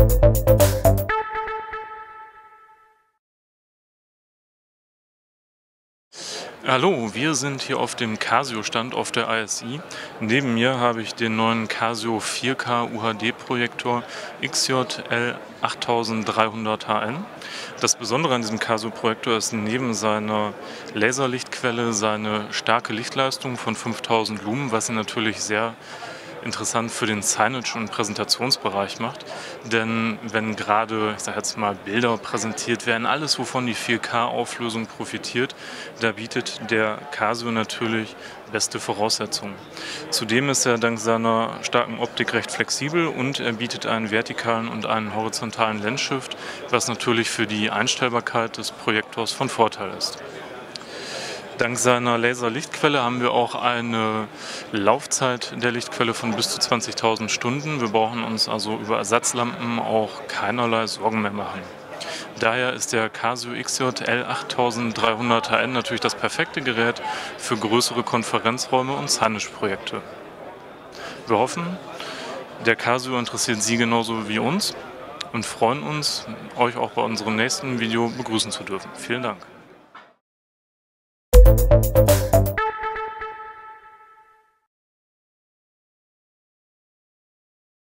Hallo, wir sind hier auf dem Casio-Stand auf der ISI. Neben mir habe ich den neuen Casio 4K UHD-Projektor XJL 8300HN. Das Besondere an diesem Casio-Projektor ist neben seiner Laserlichtquelle seine starke Lichtleistung von 5000 Lumen, was ihn natürlich sehr interessant für den Signage- und Präsentationsbereich macht. Denn wenn gerade, ich sage jetzt mal, Bilder präsentiert werden, alles, wovon die 4K-Auflösung profitiert, da bietet der Casio natürlich beste Voraussetzungen. Zudem ist er dank seiner starken Optik recht flexibel und er bietet einen vertikalen und einen horizontalen Lens-Shift, was natürlich für die Einstellbarkeit des Projektors von Vorteil ist. Dank seiner Laserlichtquelle haben wir auch eine Laufzeit der Lichtquelle von bis zu 20.000 Stunden. Wir brauchen uns also über Ersatzlampen auch keinerlei Sorgen mehr machen. Daher ist der Casio XJL 8300HN natürlich das perfekte Gerät für größere Konferenzräume und Signage-Projekte. Wir hoffen, der Casio interessiert Sie genauso wie uns und freuen uns, euch auch bei unserem nächsten Video begrüßen zu dürfen. Vielen Dank.